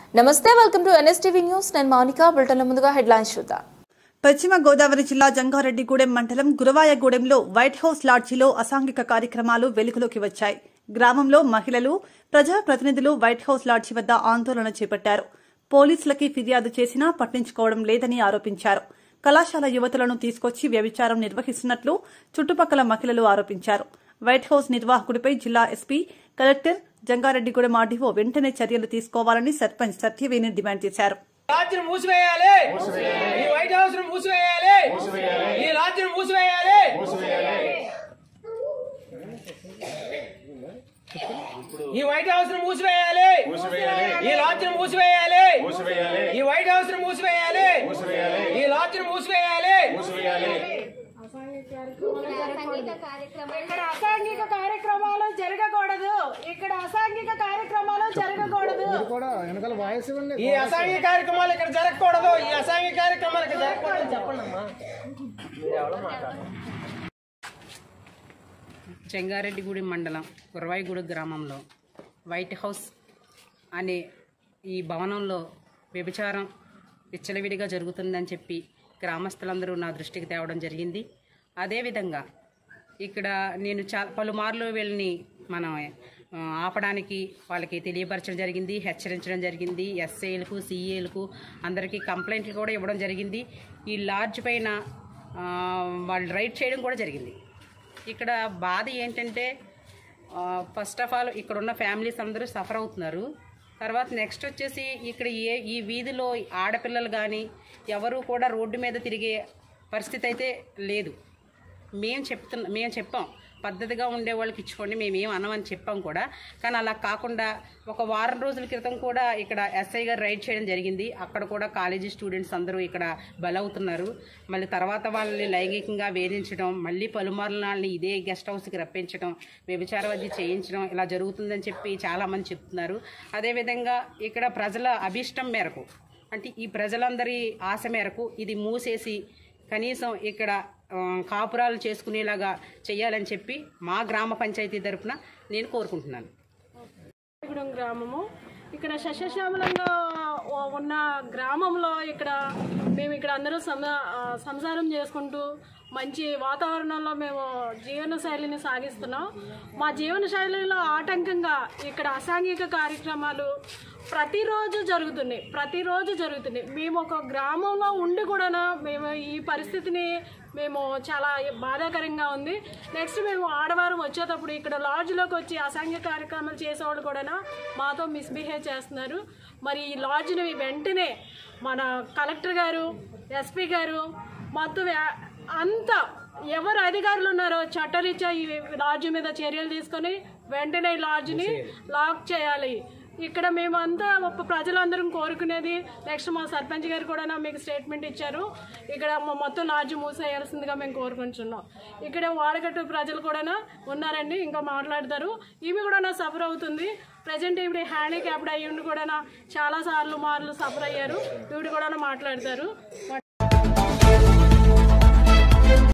నమస్తే welcome to NSTV news నేను Mounika bulletin ముందుగా హెడ్లైన్స్ చూద్దాం పశ్చిమ గోదావరి జిల్లా జంగారెడ్డిగూడెం మండలం గురవాయగూడెంలో వైట్ హౌస్ లాడ్జిలో అసాంఘిక కార్యక్రమాలు వెలుగులోకి వచ్చాయి. గ్రామంలో మహిళలు, ప్రజాప్రతినిధులు వైట్ హౌస్ లాడ్జి వద్ద ఆందోళన చేపట్టారు. పోలీసులకి ఫిర్యాదు చేసినా పట్టించుకోవడం లేదని ఆరోపించారు. కళాశాల యువతులను తీసుకొచ్చి వ్యభిచారం నిర్వహిస్తున్నట్లు చుట్టుపక్కల మహిళలు ఆరోపించారు. వైట్ హౌస్ నిర్వాహకుడిపై జిల్లా ఎస్పీ, కలెక్టర్, జంగారెడ్డిగూడెం ఆర్డీఓ వెంటనే చర్యలు తీసుకోవాలని సర్పంచ్ సత్యవేణి డిమాండ్ చేశారు. ఈ వైట్ హౌస్ ను మూసివేయాలి, ఈ లాడ్జ్ ను మూసివేయాలి, ఈ వైట్ హౌస్ ను మూసివేయాలి, ఈ లాడ్జ్ ను మూసివేయాలి. ఇక్కడ అసాంఘిక కార్యక్రమాలు జరగకూడదు, ఇక్కడ అసాంఘిక కార్యక్రమాలు జరగకూడదు, ఈ అసాంఘిక కార్యక్రమాలు ఇక్కడ జరగకూడదు, ఈ అసాంఘిక కార్యక్రమాలు ఇక్కడ జరగకూడదు చెప్పండి అమ్మా. జంగారెడ్డిగూడెం మండలం గురవాయగూడెం గ్రామంలో వైట్ హౌస్ అనే ఈ భవనంలో వ్యభిచారం విచ్చలవిడిగా జరుగుతుందని చెప్పి గ్రామస్తులందరూ నా దృష్టికి తేవడం జరిగింది. అదేవిధంగా ఇక్కడ నేను పలుమార్లు వీళ్ళని మనం ఆపడానికి వాళ్ళకి తెలియపరచడం జరిగింది, హెచ్చరించడం జరిగింది. ఎస్ఐలకు, సిఏలకు అందరికీ కంప్లైంట్లు కూడా ఇవ్వడం జరిగింది. ఈ లాడ్జ్ పైన వాళ్ళు రైడ్ చేయడం కూడా జరిగింది. ఇక్కడ బాధ ఏంటంటే ఫస్ట్ ఆఫ్ ఆల్ ఇక్కడ ఉన్న ఫ్యామిలీస్ అందరూ సఫర్ అవుతున్నారు. తర్వాత నెక్స్ట్ వచ్చేసి ఇక్కడ ఈ వీధిలో ఆడపిల్లలు కానీ ఎవరు కూడా రోడ్డు మీద తిరిగే పరిస్థితి అయితే లేదు. మేము చెప్పాం పద్ధతిగా ఉండే వాళ్ళకి ఇచ్చుకోండి, మేమేం అనమని చెప్పాం కూడా. కానీ అలా కాకుండా ఒక వారం రోజుల క్రితం కూడా ఇక్కడ ఎస్ఐ గారు రైడ్ చేయడం జరిగింది. అక్కడ కూడా కాలేజీ స్టూడెంట్స్ అందరూ ఇక్కడ బలవుతున్నారు. మళ్ళీ తర్వాత వాళ్ళని లైంగికంగా వేధించడం, మళ్ళీ పలుమార్లు వాళ్ళని ఇదే గెస్ట్ హౌస్కి రప్పించడం, వ్యభిచార వద్ద చేయించడం ఇలా జరుగుతుందని చెప్పి చాలామంది చెప్తున్నారు. అదేవిధంగా ఇక్కడ ప్రజల అభిష్టం మేరకు, అంటే ఈ ప్రజలందరి ఆశ మేరకు ఇది మూసేసి కనీసం ఇక్కడ కాపురాలు చేసుకునేలాగా చేయాలని చెప్పి మా గ్రామ పంచాయతీ తరఫున నేను కోరుకుంటున్నాను. గ్రామము ఇక్కడ సస్యశ్యామలంగా ఉన్న గ్రామంలో మేము ఇక్కడ అందరూ సంసారం చేసుకుంటూ మంచి వాతావరణంలో మేము జీవన శైలిని సాగిస్తున్నాం. మా జీవన శైలిలో ఆటంకంగా ఇక్కడ అసాంఘిక కార్యక్రమాలు ప్రతిరోజు జరుగుతున్నాయి. మేము ఒక గ్రామంలో ఉండి కూడా మేము ఈ పరిస్థితిని మేము చాలా బాధాకరంగా ఉంది. నెక్స్ట్ మేము ఆడవారం వచ్చేటప్పుడు ఇక్కడ లాడ్జ్లోకి వచ్చి అసాంఘిక కార్యక్రమాలు చేసేవాళ్ళు కూడా మాతో మిస్బిహేవ్ చేస్తున్నారు. మరి ఈ లాడ్జ్ని వెంటనే మన కలెక్టర్ గారు, ఎస్పీ గారు మొత్తం అంతా ఎవరు అధికారులు ఉన్నారో చట్టరీత్యా ఈ లాడ్జ్ మీద చర్యలు తీసుకొని వెంటనే ఈ లాడ్జ్ని లాక్ చేయాలి. ఇక్కడ మేమంతా ప్రజలందరం కోరుకునేది, నెక్స్ట్ మా సర్పంచ్ గారు కూడా మీకు స్టేట్మెంట్ ఇచ్చారు, ఇక్కడ మొత్తం లాడ్జ్ మూసేయాల్సిందిగా మేము కోరుకుంటున్నాం. ఇక్కడ వాడగట్టు ప్రజలు కూడా ఉన్నారండి, ఇంకా మాట్లాడతారు. ఈమె కూడా సఫర్ అవుతుంది. ప్రజెంట్ ఇప్పుడు హ్యాండిక్యాప్డ్ అయ్యి ఉండి కూడా చాలాసార్లు సఫర్ అయ్యారు. ఈవిడ కూడా మాట్లాడతారు.